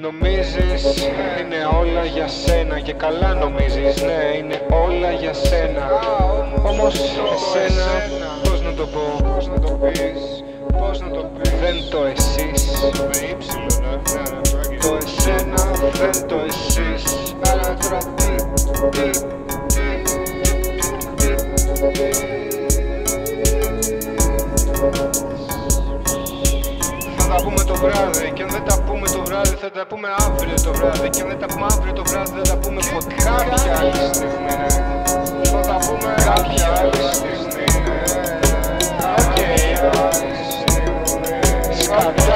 Νομίζεις είναι όλα για σένα και καλά νομίζεις, ναι είναι όλα για σένα. Όμως εσένα πώς να το πω, πώς να το πεις, πώς να το πεις. Δεν το εσείς με ύψιλον, το εσένα δεν το εσείς. Αλλά τώρα θα τα πούμε το βράδυ και αν δεν τα πούμε το βράδυ θα τα πούμε αύριο το βράδυ και αν δεν τα πούμε αύριο το βράδυ δεν τα πούμε ποτέ. Κάποια άλλη στιγμή, ναι. Θα τα πούμε κάποια άλλη στιγμή, ναι. Οκ, άλλη στιγμή, σκατά.